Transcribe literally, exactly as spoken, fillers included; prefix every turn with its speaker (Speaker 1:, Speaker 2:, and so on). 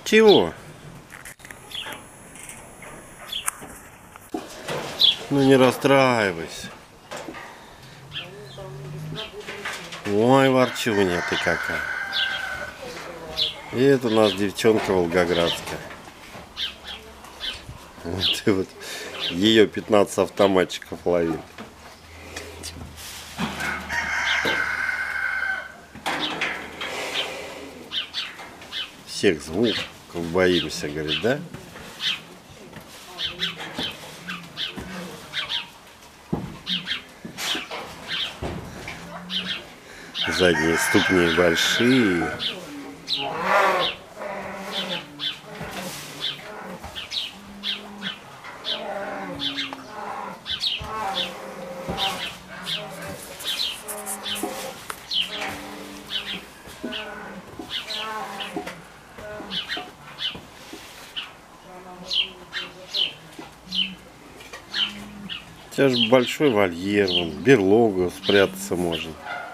Speaker 1: Чего? Ну не расстраивайся. Ой, ворчунья ты какая. И это у нас девчонка волгоградская. Вот, вот ее пятнадцать автоматчиков ловили. Всех звуков боимся, говорит, да? Задние ступни большие. У тебя же большой вольер, вон, берлогу спрятаться можно.